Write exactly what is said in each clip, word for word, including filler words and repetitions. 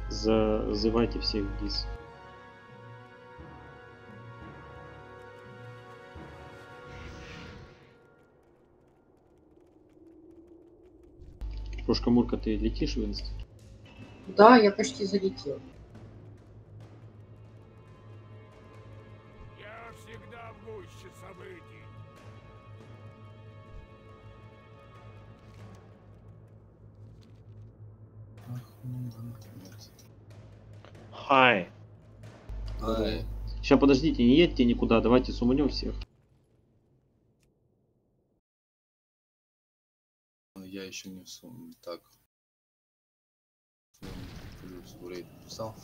Зазывайте всех в ГИС. Пушка Мурка, ты летишь в инст? Да, я почти залетел. Я всегда в гуще событий. Хай. Ай. Сейчас подождите, не едьте никуда, давайте суманем всех. Я еще не в сумме. Так. Плюс в рейд написал.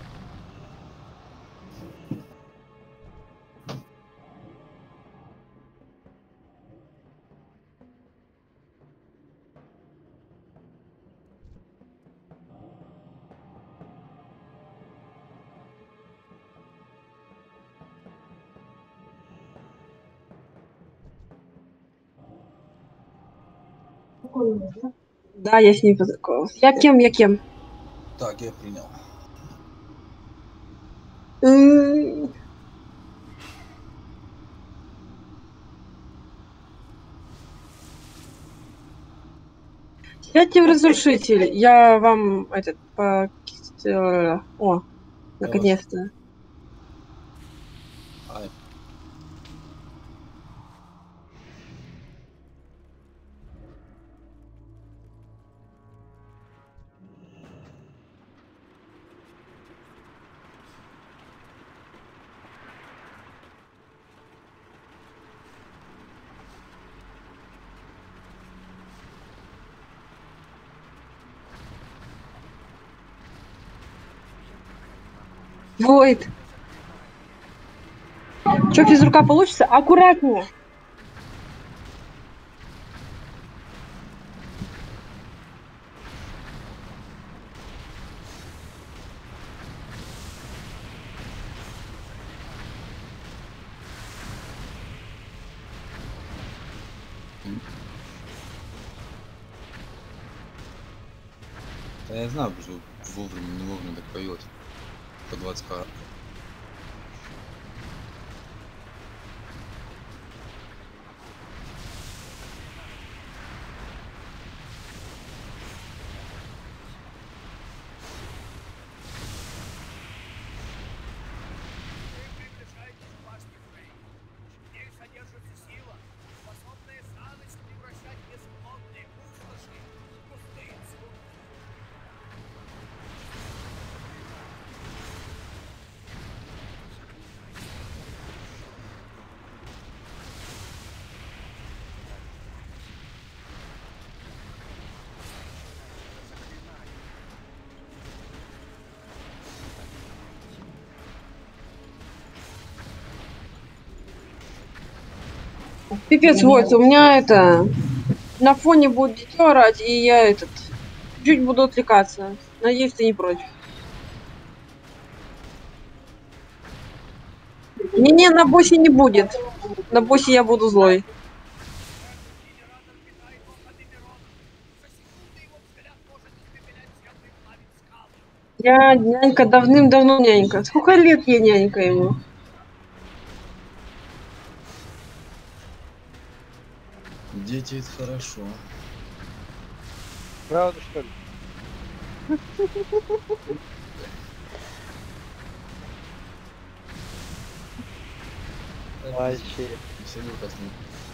Да, я с ней познакомилась. Я кем, я кем? Так, я принял. М. Сядьте в разрушитель. Я вам этот по... О, наконец-то. Ай. Войд. Что, физрука получится? Аккуратнее. Да я знаю, что вовремя, не вовремя так поет. По двадцать к. Пипец, Войд, у меня это... На фоне будет дитё орать, и я этот... Чуть буду отвлекаться. Надеюсь, ты не против. Не-не, на боссе не будет. На боссе я буду злой. Я нянька, давным-давно нянька. Сколько лет я нянька ему? Дети, это хорошо. Правда, что ли? Вообще. Все не посмотрим.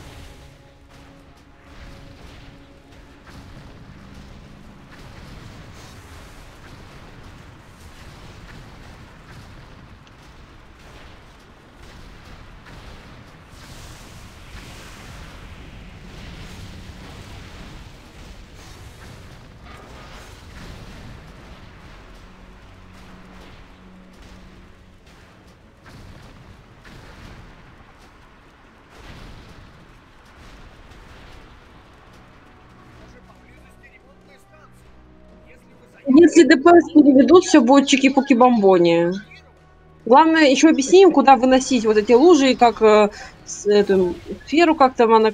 Если ДПС переведут, все будет чики-пуки-бомбони. Главное, еще объясни им, куда выносить вот эти лужи, и как э, с, эту сферу, как там она...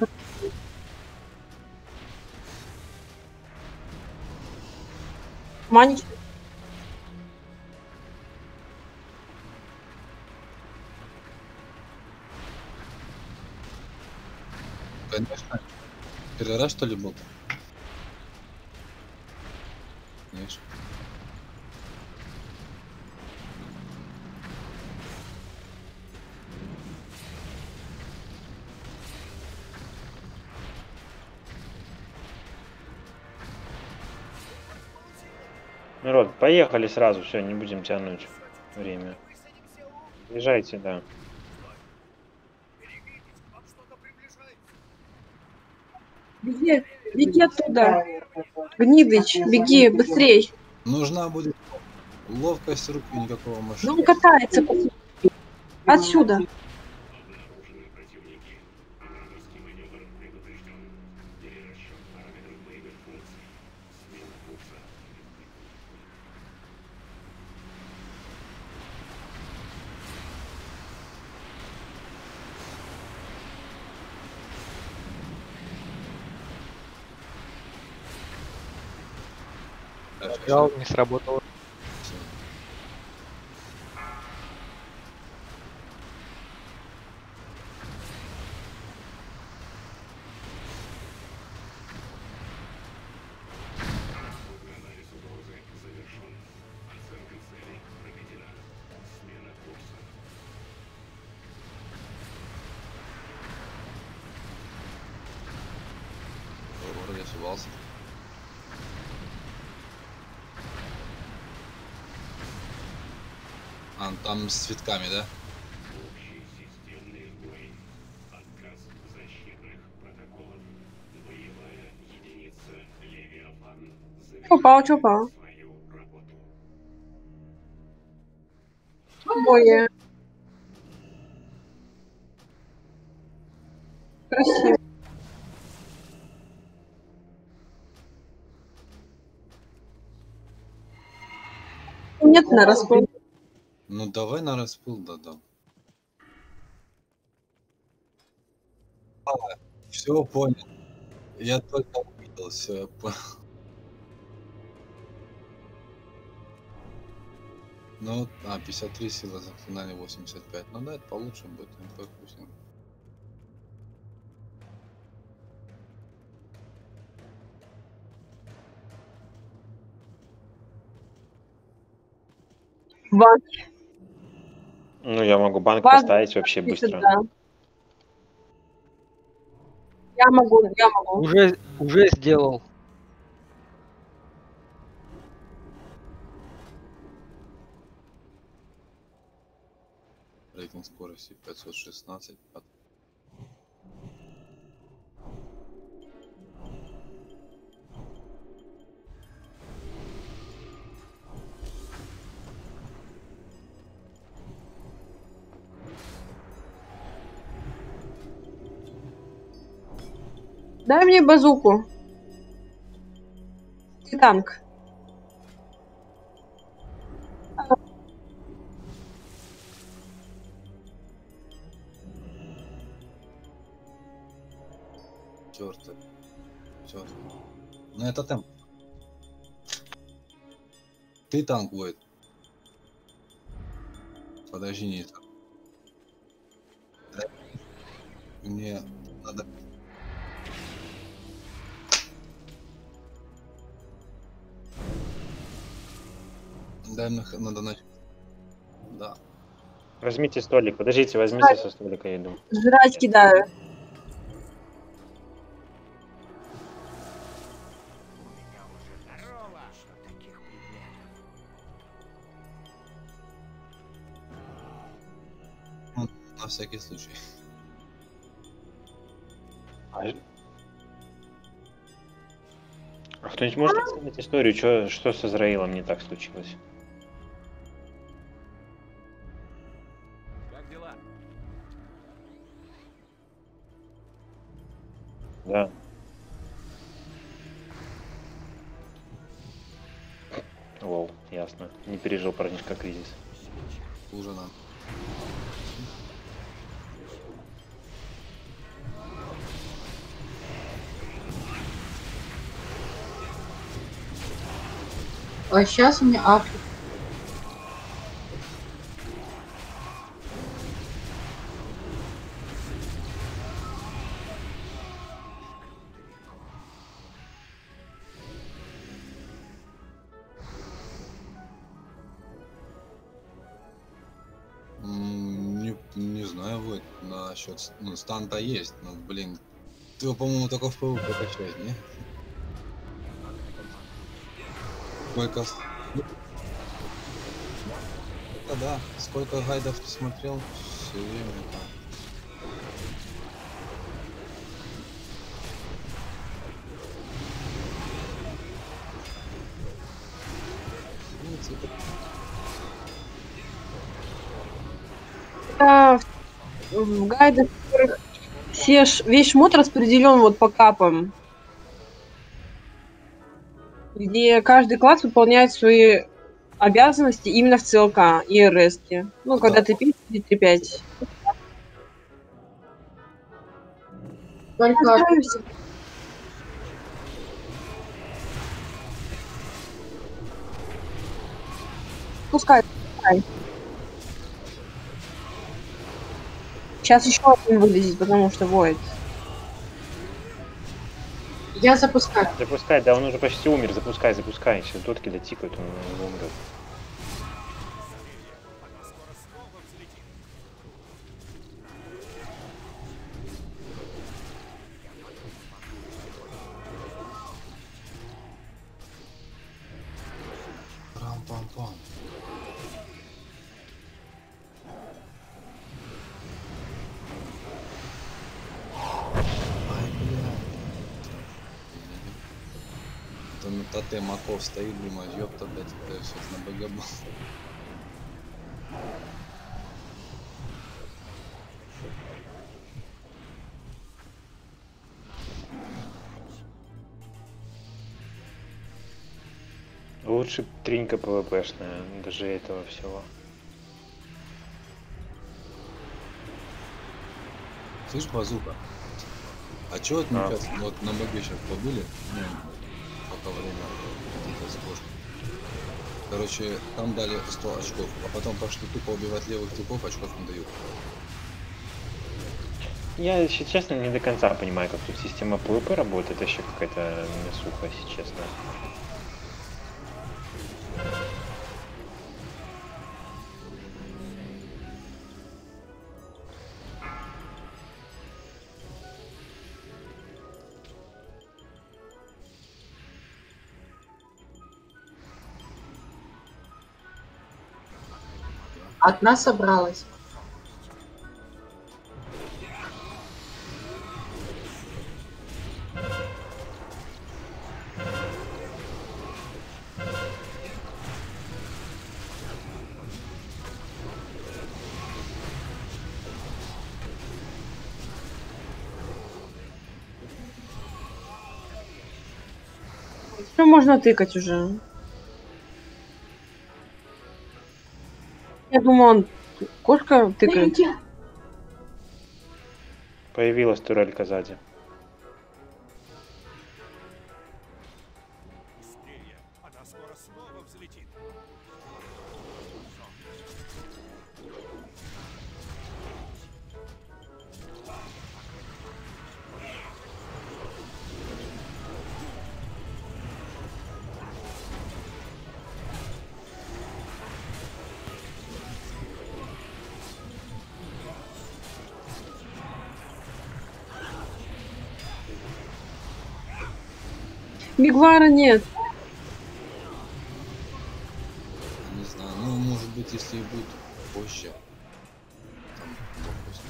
Манич... Конечно. Первый раз что ли был? Конечно. Народ, поехали сразу, все, не будем тянуть время. Езжайте, да. Беги, беги оттуда. Гнидыч, беги, быстрей. Нужна будет ловкость руки, никакого Ну, машины. он катается. Отсюда. Взял, не сработало. Всё. Вроде ошибался. А, там с цветками, да? Чё упал, чё упал? Обои. Красиво. Нет, на распыл. Ну давай на распыл, да, да. Все понял. Я только увидел, все, я понял. Ну, а, пятьдесят три сила заклинания, восемьдесят пять. Ну да, это получше будет, не такой вкусный. Банк. Ну, я могу банк Банк поставить вообще быстро. Да. Я могу, я могу. Уже, уже сделал. Рейтинг скорости пятьсот шестнадцать. Дай мне базуку. Ты танк. Черт. Черт. Ну это темп. Ты танк будет. Подожди, не это. Мне надо. Дай мне х- надо начать. Да. Возьмите столик, подождите, возьмите со столика еду. Жрать кидаю. На всякий случай. А, а кто-нибудь может рассказать историю, чё, что с Израилом не так случилось? Как дела? Да. Лол, ясно. Не пережил парнишка кризис. Уже нам. А сейчас у меня Африка. за счет, ну, стан-то есть, но, блин, ты его, по-моему, только в ПВ прокачать, не? Сколько... с- Это да, сколько гайдов ты смотрел, все время это... Ну, типа, Это в в гайдах, в которых все ш- весь шмот распределен вот по капам, где каждый класс выполняет свои обязанности именно в ЦЛК и РСке. Ну, когда да. ты пишешь три пять. Только Пускай, пускай. Сейчас еще один вылезет, потому что воет. я запускаю. Запускай, да он уже почти умер, запускай, запускай. Сейчас дотки дотикают, он он умрет. Рам-пам-пам. Ай, бля. Там ТТ Маков стоит, думаю, ёпта, блядь, это сейчас на БГ был. Лучше тринька ПВПшная, даже этого всего. Слышь, базука, а чё вот мы А. сейчас вот на БГ сейчас побыли, ну, пока время где-то сложно. Короче, там дали сто очков, а потом пошли тупо убивать левых типов, очков не дают. Я, если честно, не до конца понимаю, как тут система ПВП работает, это еще какая-то мясуха, если честно. Одна собралась. Что можно тыкать уже? Я думаю, он кошка тыкает. Появилась турелька сзади. Быстрее, она скоро снова взлетит. Мигвара нет. Не знаю, ну может быть если и будет позже. Там, допустим.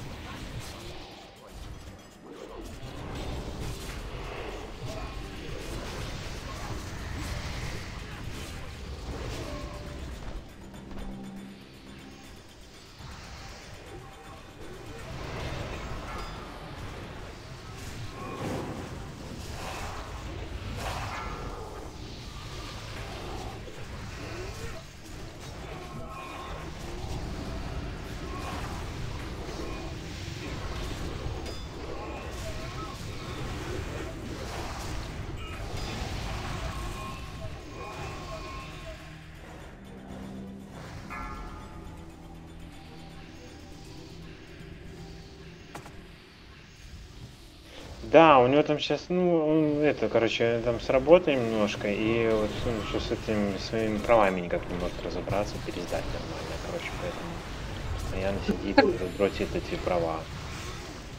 Да, у него там сейчас, ну, он, это, короче, там с работой немножко, и вот он еще с этими своими правами никак не может разобраться, пересдать нормально, короче, поэтому постоянно сидит и дротит эти права.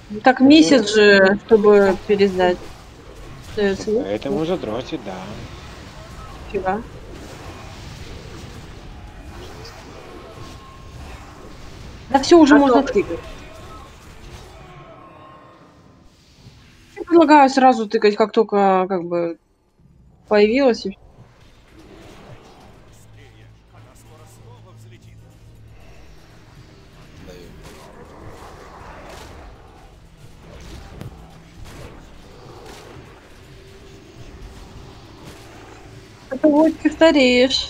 Так месяц же, чтобы пересдать. Остаётся, ну, Поэтому задротит, да. фига. Да все уже А можно то- тыкать. Я предлагаю сразу тыкать, как только как бы появилась. и- Быстрее, она скоро снова взлетит. Даю. Это вот ты стареешь.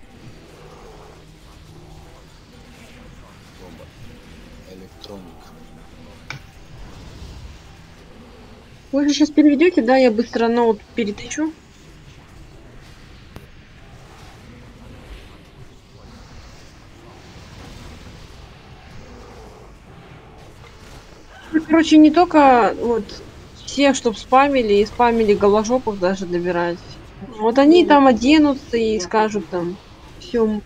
Бомба. Электроник. Вы же сейчас переведете, да? Я быстро ноут перетащу. Ну, короче, не только вот все, чтоб спамили и спамили голожопов даже добирать. Вот они там оденутся и скажут там все.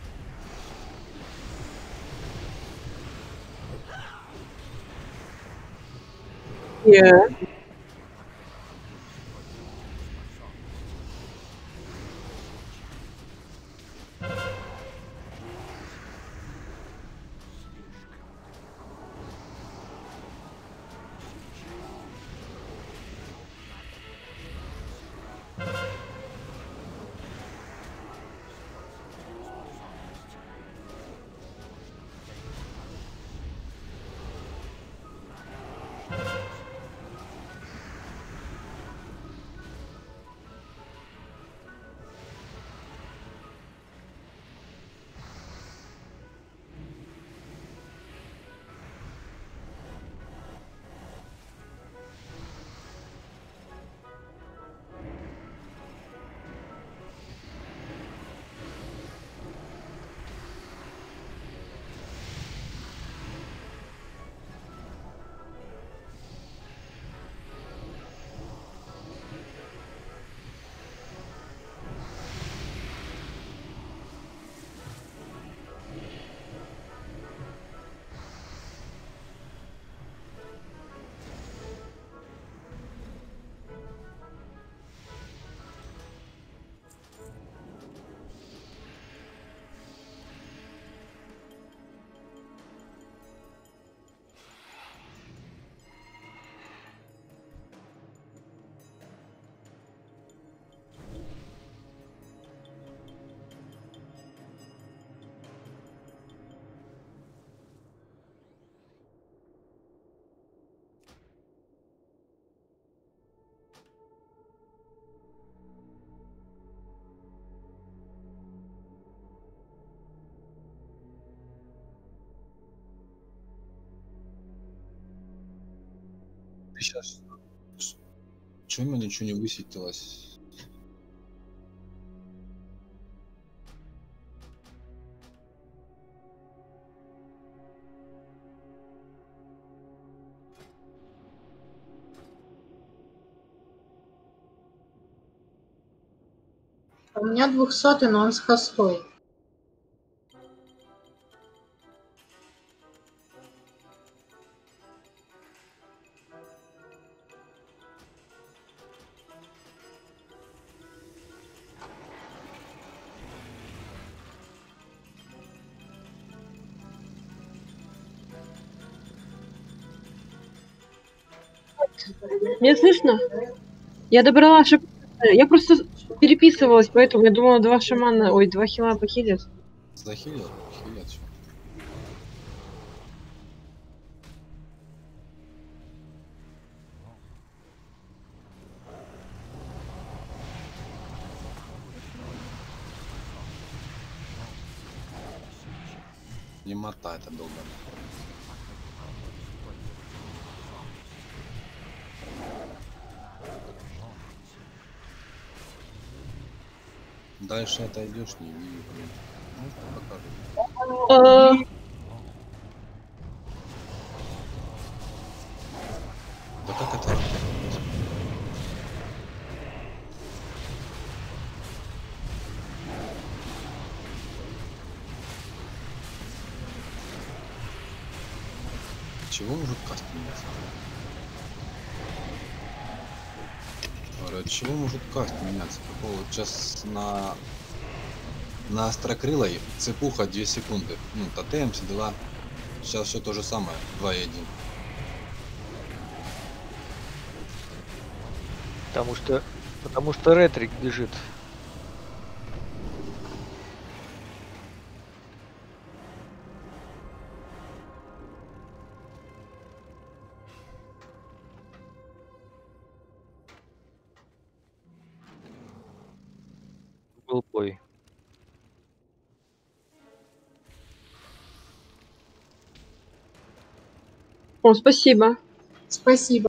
Ты сейчас... Чего у меня ничего не высветилось? У меня двухсотый, но он с хостой. Меня слышно? Я добрала шип... Я просто переписывалась, поэтому я думала, два шамана, ой, два хила похилят. Захилил? Хилят всё. Не мотай это долго. Дальше отойдешь, не вижу. Ну, покажу. А, Да как это работает? Чего может каст меняться? От чего может каст меняться? Какого вот сейчас на на острокрылой цепуха две секунды. Ну, тотем, все дела. Сейчас все то же самое. два и один. Потому что... Потому что ретрик бежит. Был бой. О, спасибо. Спасибо.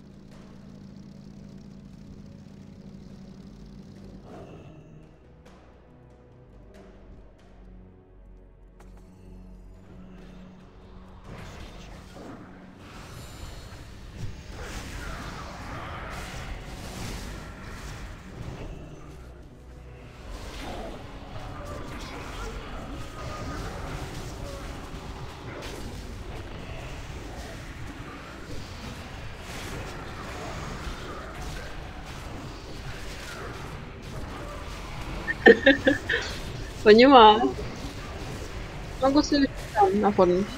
Понимаю. Могу себе там оформить.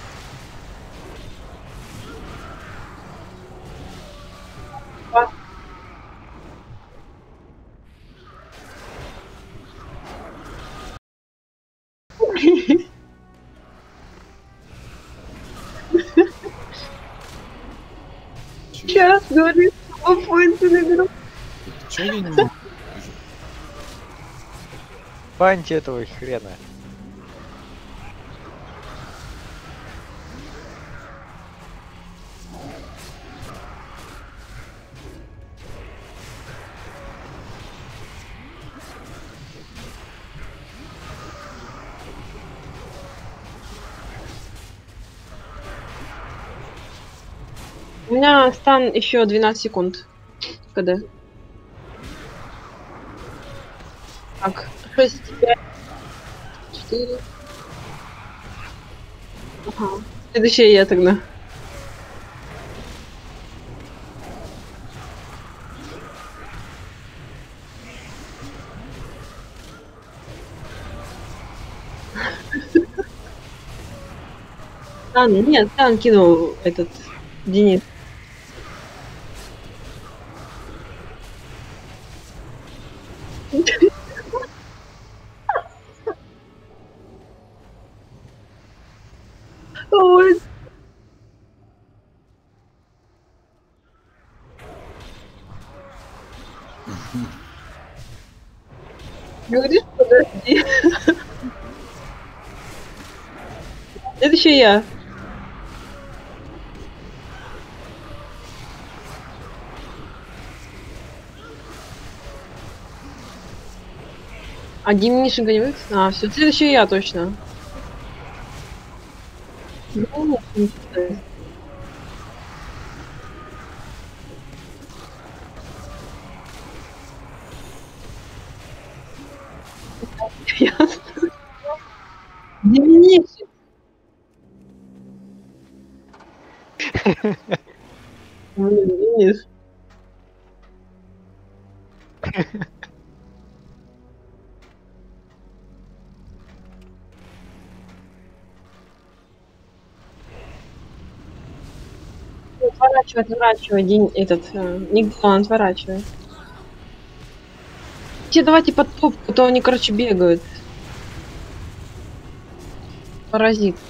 Сейчас, говорит, поинты наберу. Чего я не могу? Баньте этого хрена. У меня стан еще двенадцать секунд. КД. Так, шесть, пять, четыре. Ага. Следующая я тогда. Стан, нет, стан кинул этот Денис. Ой. Говоришь, подожди. Следующая я. А Димишенька не выйдет? А, все, следующая я точно. Ну, не знаю. Ясно. Деминишек. Блин, Денис. Отворачивай, отворачивай, день этот, э, нигде он отворачивай. Те давайте под топку, а то они, короче, бегают. Паразиты.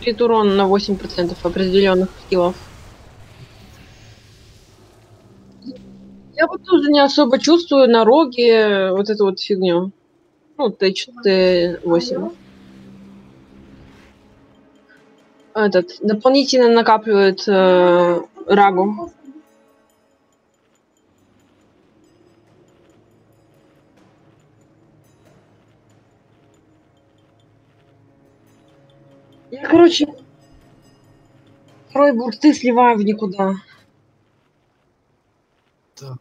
крит урон на восемь процентов определенных скиллов. Я вот тоже не особо чувствую на роге вот эту вот фигню. Ну, Т восемь. Этот дополнительно накапливает э, рагу. Я, короче, второй бурсты сливаю в никуда. Так.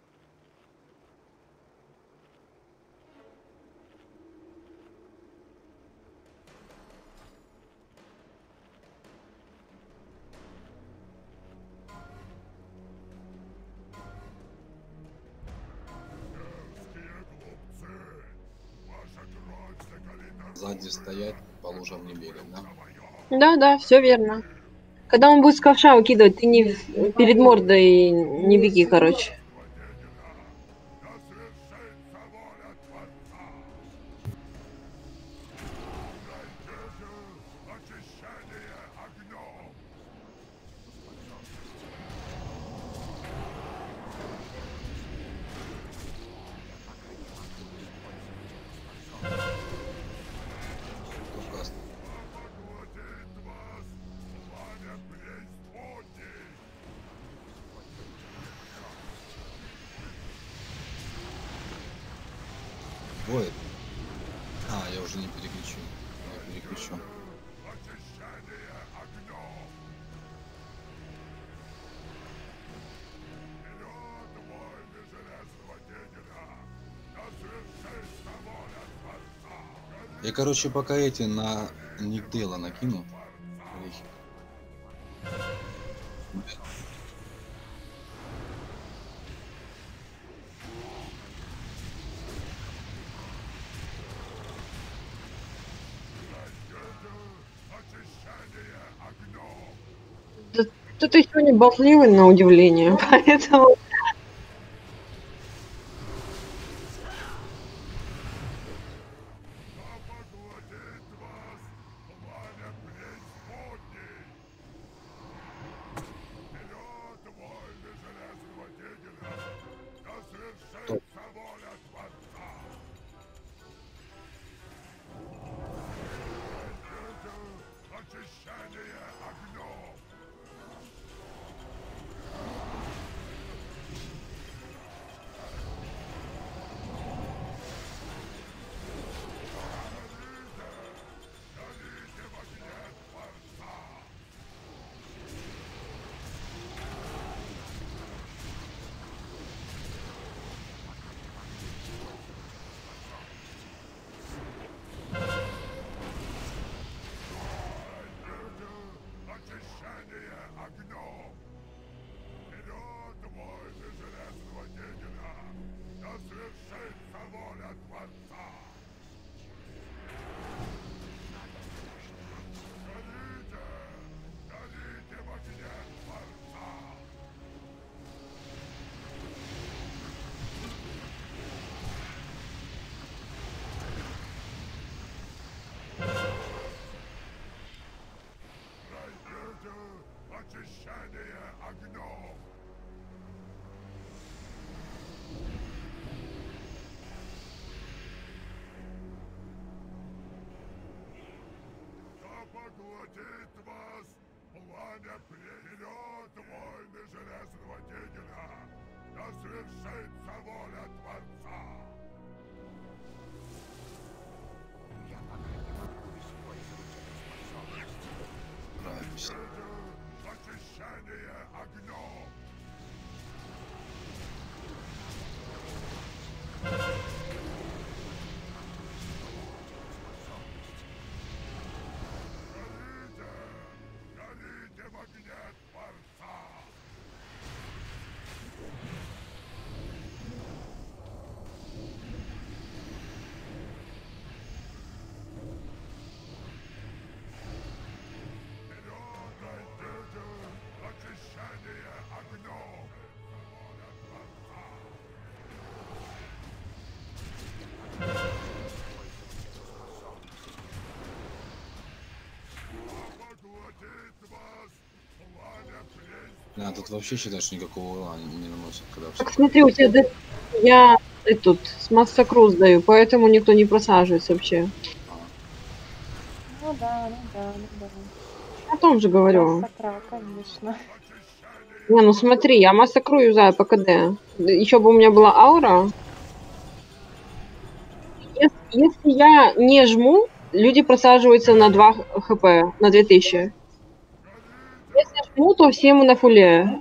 Сзади стоять, по лужам не бегать, да? Да, да, все верно. Когда он будет с ковша выкидывать, ты не в- перед мордой не беги, короче. Кавказ. Воет. А, я уже не переключу. Я переключу. Я, короче, пока эти на Никдейла накину. Орехи. Да, да ты сегодня болтливый, на удивление, поэтому... Нравится. Да, тут вообще считаешь никакого урона не, не наносит, когда все. Так смотри, у тебя д- я тут с Массакру сдаю, поэтому никто не просаживается вообще. Ну да, ну да, ну да. О том же говорю. Массакра, конечно. Не, ну смотри, я Массакру юзаю по КД. Еще бы у меня была аура. Ес- Если я не жму, люди просаживаются на два хп, на две тысячи. Если жму, то все мы на фуле.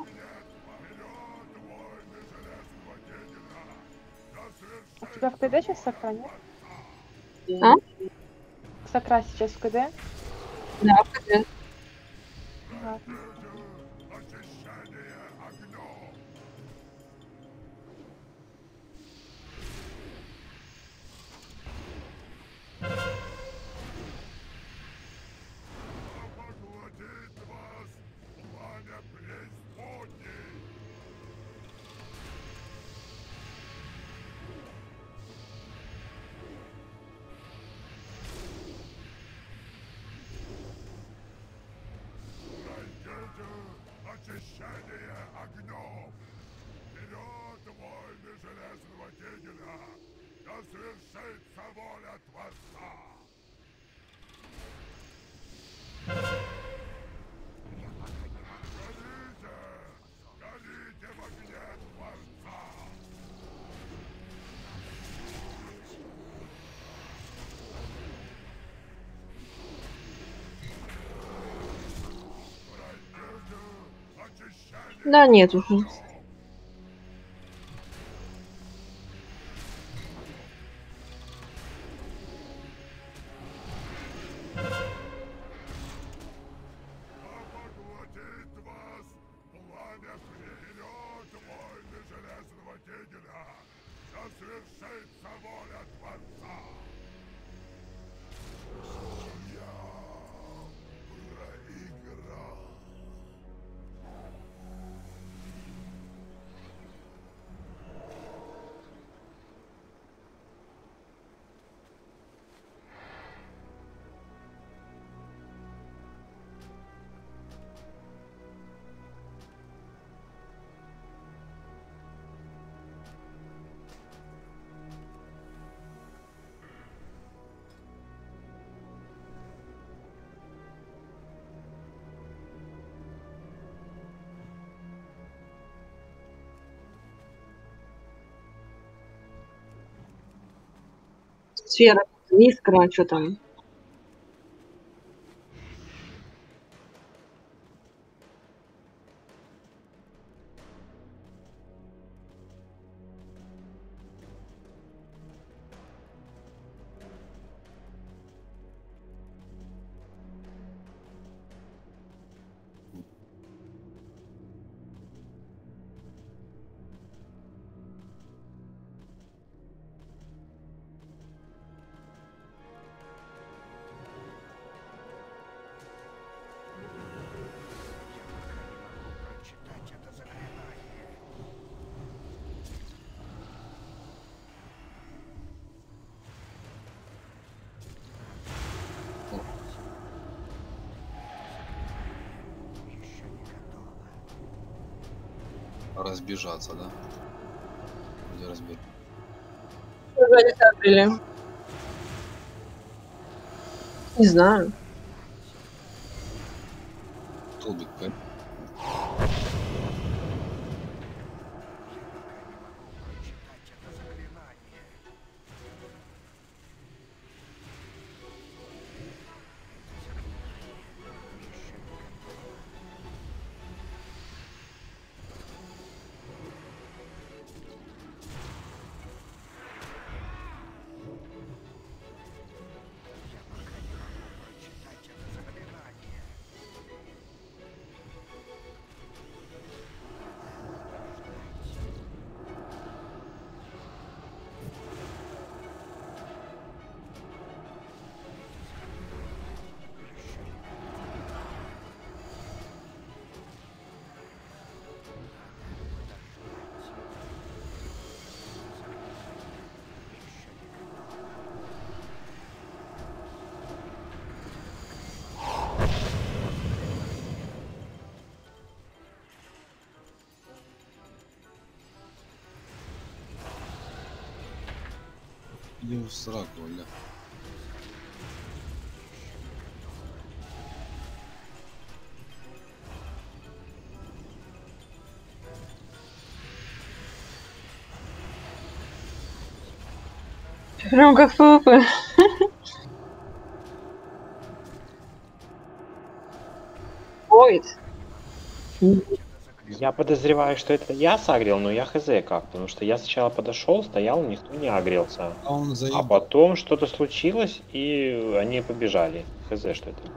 У тебя в КД сейчас Сакра, нет? А? Сакра сейчас в КД? Да, в КД. Ага. Очищение огнем! Вперед, войны Железного Тигеля! Да свершится воля Творца! Горите! Горите в огне Творца! Да нет уже. Поглотит вас пламя вперед, войны Железного Тигеля! Да свершится воля Творца! Я проиграл. Сфера, искра, что там. Разбежаться, да? Где разбег? Не знаю. Толбик, П. Иди в сраку, бля. Прям как ПВП. Ой. Я подозреваю, что это я сагрил, но я хз как, потому что я сначала подошел, стоял, никто не агрился. А он А заебал. потом что-то случилось, и они побежали. Хз, что это.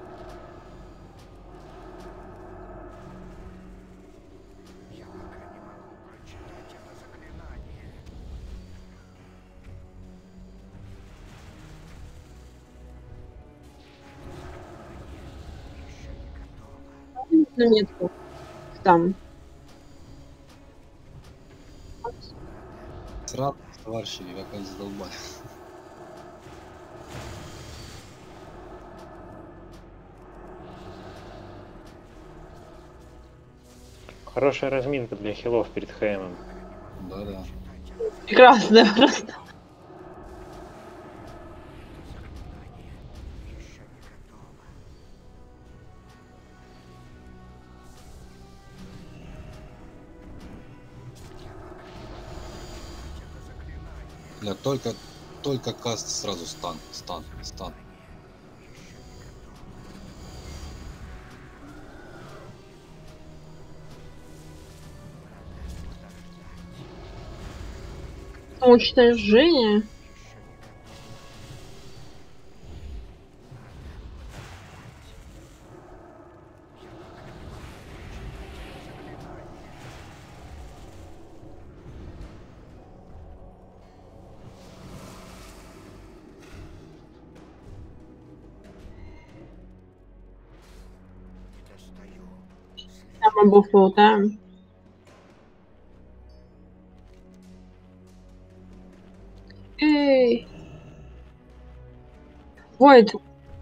Заметку. Там. Сраку, товарищи, как они задолбали. Хорошая разминка для хилов перед ХМом. Да-да. Прекрасно, просто. Бля, только, только каст сразу стан, стан, стан. Уничтожение. Там был фол, да? Эй! Войд!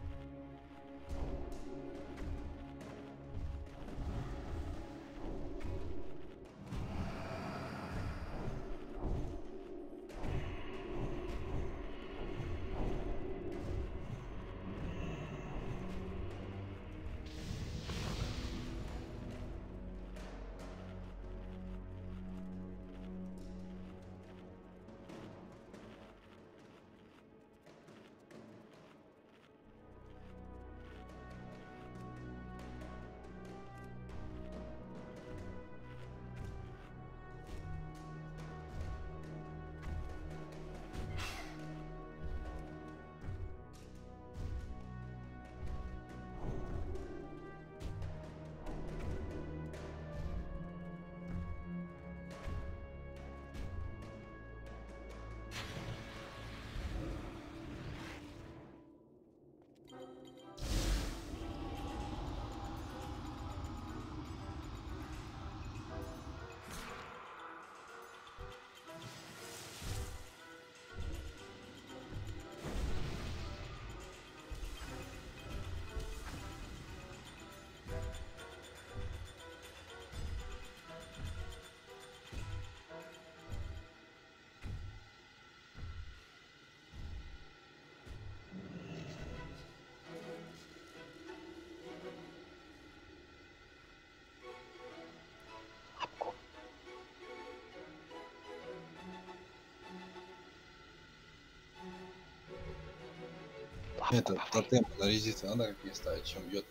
Это тотем на резисты надо как не ставить, чем бьет.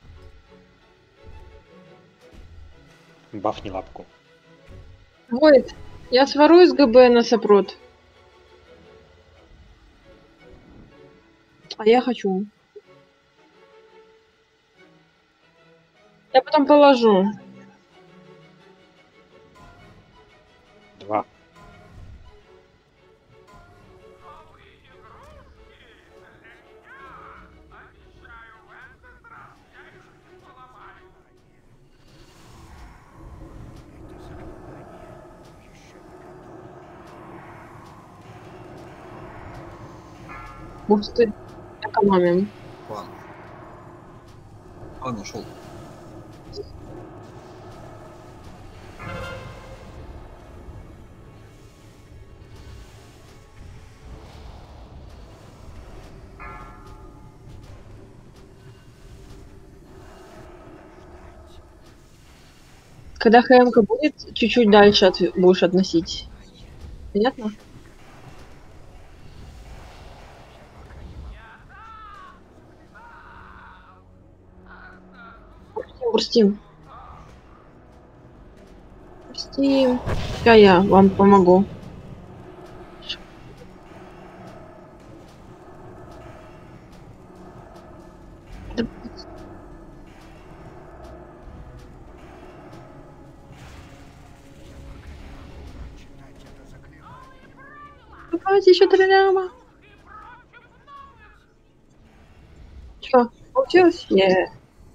Бафни лапку. Войд! Я сворую из ГБ на сопрот. А я хочу. Я потом положу. Два. Бусты экономим. План. План ушел. Когда ХМК будет, чуть-чуть дальше от- будешь относить. Понятно? Бурстим, бурстим. Бурстим. Сейчас я вам помогу. Да, давайте еще три ляма. Чё, получилось? Не.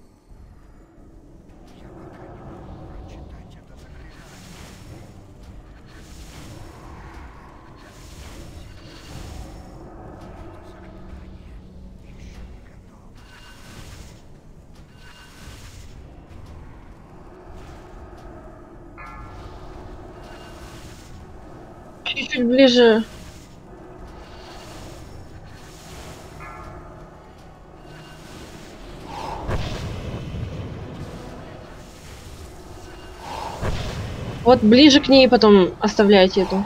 Чуть-чуть ближе. Вот ближе к ней потом оставляйте эту.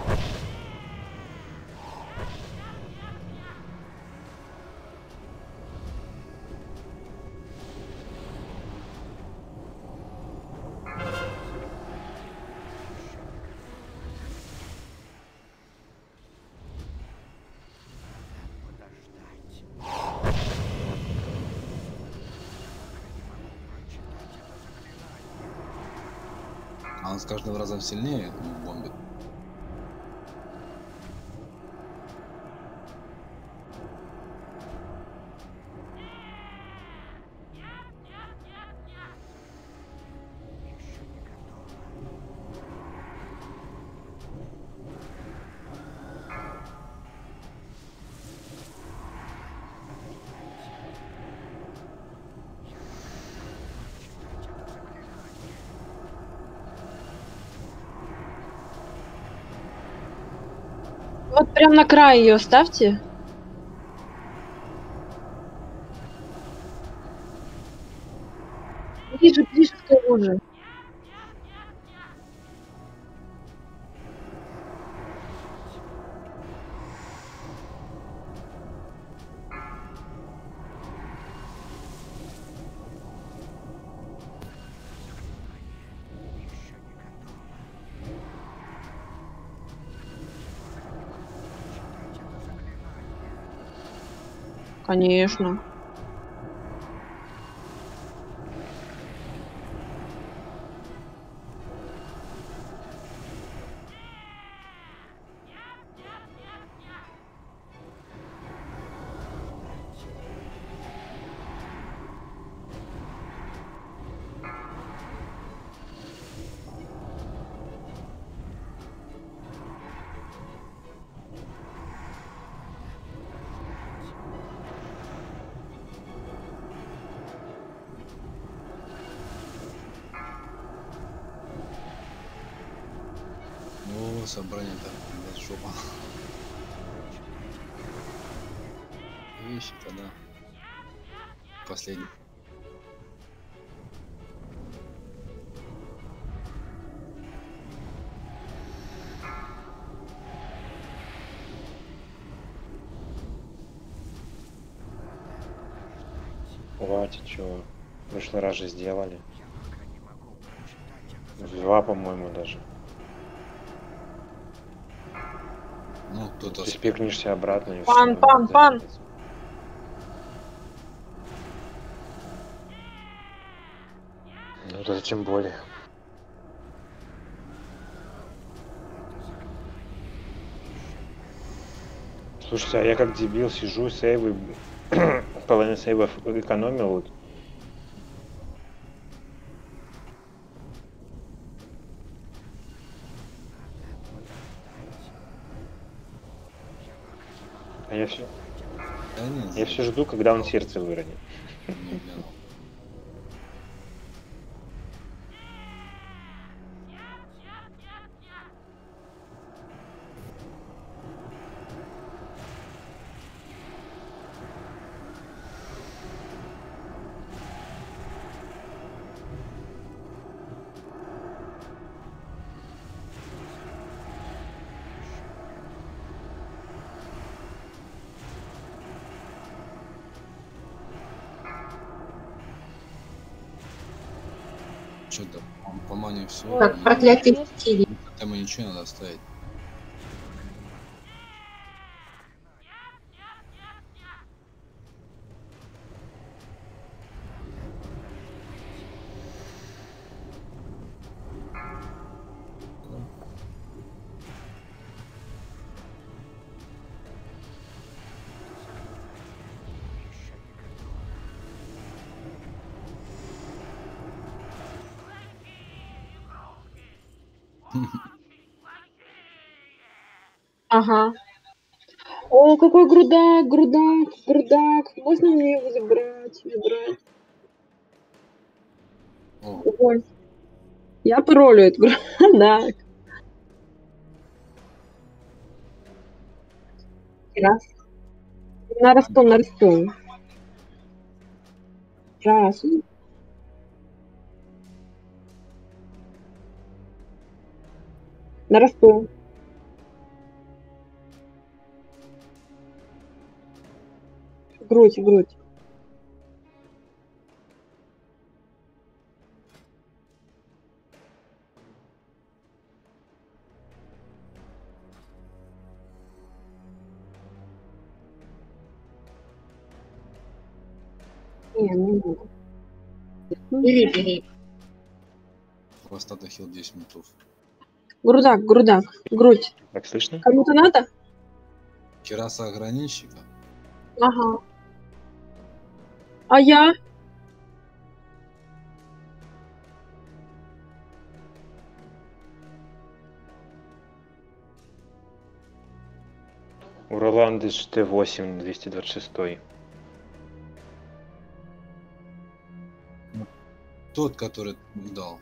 А он с каждым разом сильнее бомбит. Вот прям на край ее ставьте. Ближе, ближе к той луже. Конечно. О, собрание-то, блядь, жопа. Вещи тогда. Последний. Хватит, чего. В прошлый раз же сделали. Два, по-моему, даже. Ну, кто-то... Ты спикнешься обратно и Пан, всё, пан, это пан. пиздец. Ну, это тем более. Слушайте, а я как дебил сижу, сейвы, половину сейвов экономил. Вот. А я все, Да нет, я все жду, когда он сердце выронит. не глянул. Что-то по мане все. Ой, Так, проклятие нет. стилей. Там и ничего не надо оставить. Ага. О, какой грудак, грудак, грудак. Можно мне его забрать? Забрать. О, Ой. Я паролю этот грудак. Раз. На распол, на распол. Раз. На распол. Грудь, грудь. Не, не надо. Бери, бери. хвостатый хил десять минут. Грудак, грудак, грудь. Так слышно? Кому-то надо? Кераса ограничника. Ага. А я? У Роланды ж Т восемь двести двадцать шесть. Тот, который дал.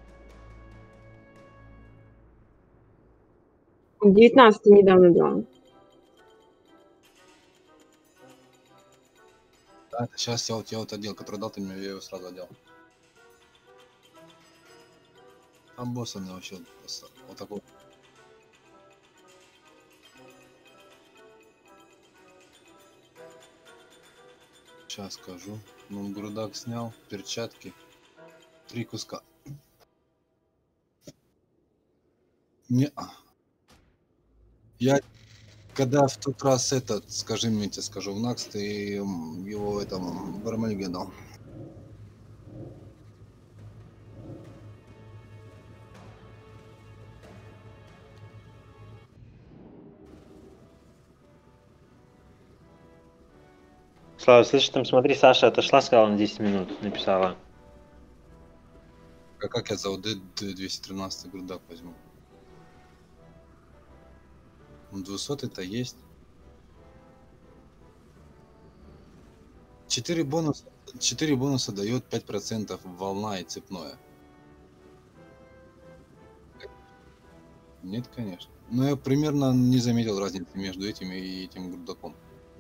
девятнадцатый недавно дал. Да, сейчас я вот я вот отдел, который дал, ты мне я его сразу отдел. Там босса мне вообще вот такой. Сейчас скажу. Ну, грудак снял, перчатки. Три куска. Не. Я когда в тот раз этот, скажи мне, тебе скажу, в Накс ты его этому Бармальге дал. Слава, слышишь, там смотри, Саша отошла, сказала на десять минут, написала. А как я за ОД двести тринадцать грудак возьму? двухсотый-то есть. четыре бонуса, четыре бонуса дает пять процентов волна и цепное. Нет, конечно. Но я примерно не заметил разницы между этим и этим грудаком.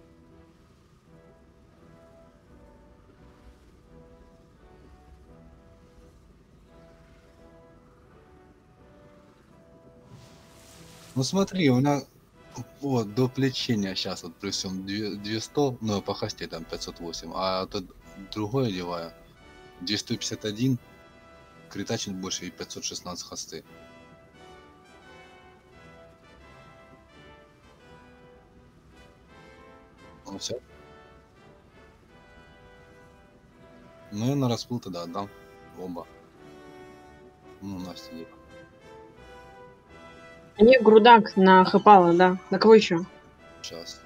Ну смотри, у меня вот до плечения сейчас вот при всем двести, но по хосте там пятьсот восемь, а тот другой одеваю двести пятьдесят один, критачит больше и пятьсот шестнадцать хосты. Ну все. Ну я на распыл тогда отдам оба. Ну, Настя где? А не, грудак на Хапала, да. На кого еще? Сейчас.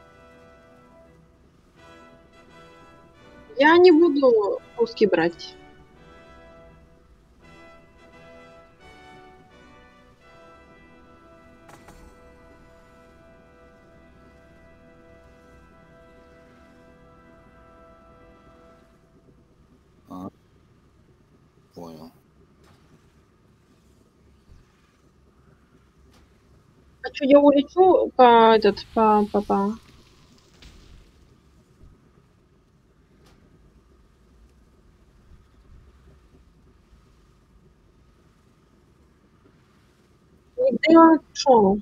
Я не буду куски брать. А, понял. А что, я улечу по этот, по, по, по. Да, шо?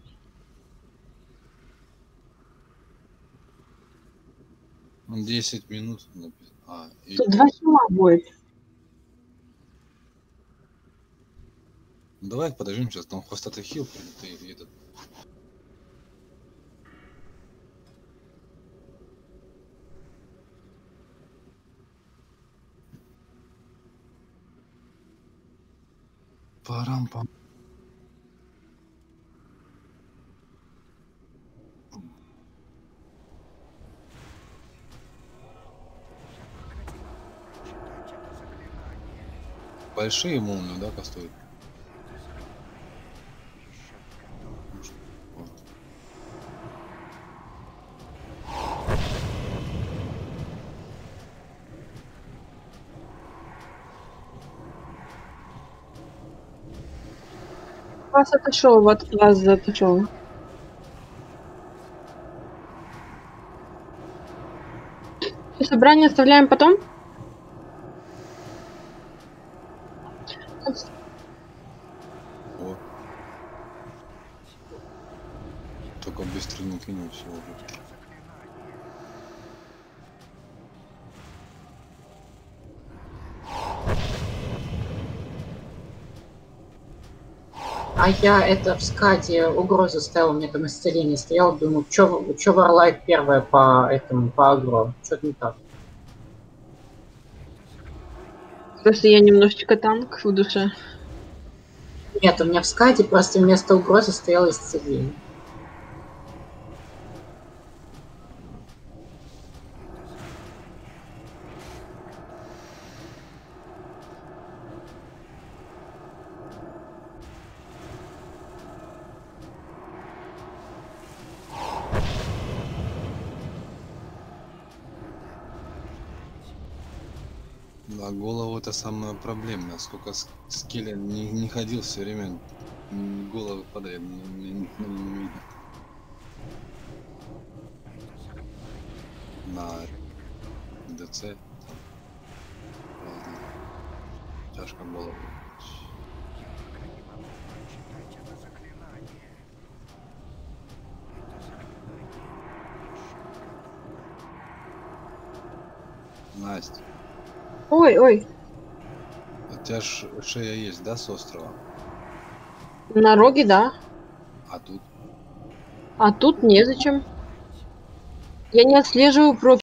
десять минут написано. А, и... Тут два хила будет. Давай подождем сейчас, там хвостатый хил придет и этот. Парам-пам. Большие молнии, да, кастуют? Вас отошел, вот вас отошел. Собрание оставляем потом? О. Только быстро не кинул всего. А я это в скаде угрозу ставил, у меня там исцеление стоял, думаю, чё, чё Варлайт первая по этому, по агро, что-то не так. Просто я немножечко танк в душе. Нет, у меня в скаде просто вместо угрозы стояло исцеление. На голову это самая проблема. Сколько с- скелли не, не ходил, все время м, головы падает, не, не- не- не видно. На ДЦ там разные. Чашка головы. Настя, Ой, ой, у тебя ж шея есть, да, с острова? на роге, да. А тут? А тут незачем. Я не отслеживаю про